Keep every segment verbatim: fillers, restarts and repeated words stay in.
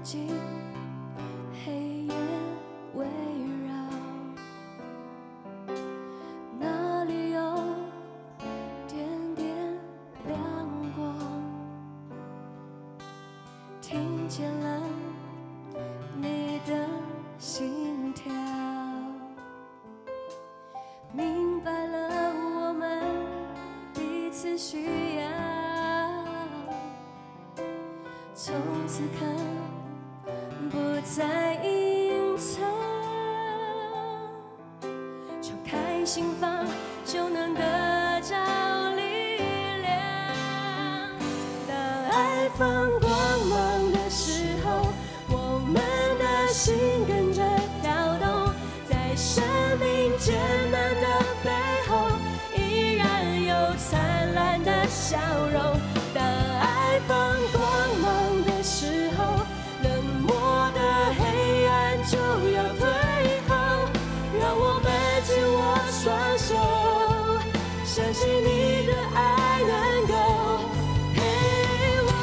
静，黑夜围绕，那里有点点亮光，听见了你的心跳，明白了我们彼此需要，从此刻不再隐藏，敞开心房就能得着力量。当爱放光芒的时候，我们的心跟着跳动，在生命艰难的背后，依然有灿烂的笑容。当爱放光芒的时候，冷漠的黑暗就要退后，让我们紧握双手，相信你的爱能够陪我。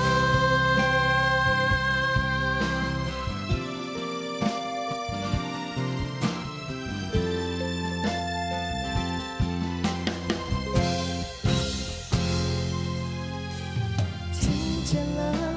听见了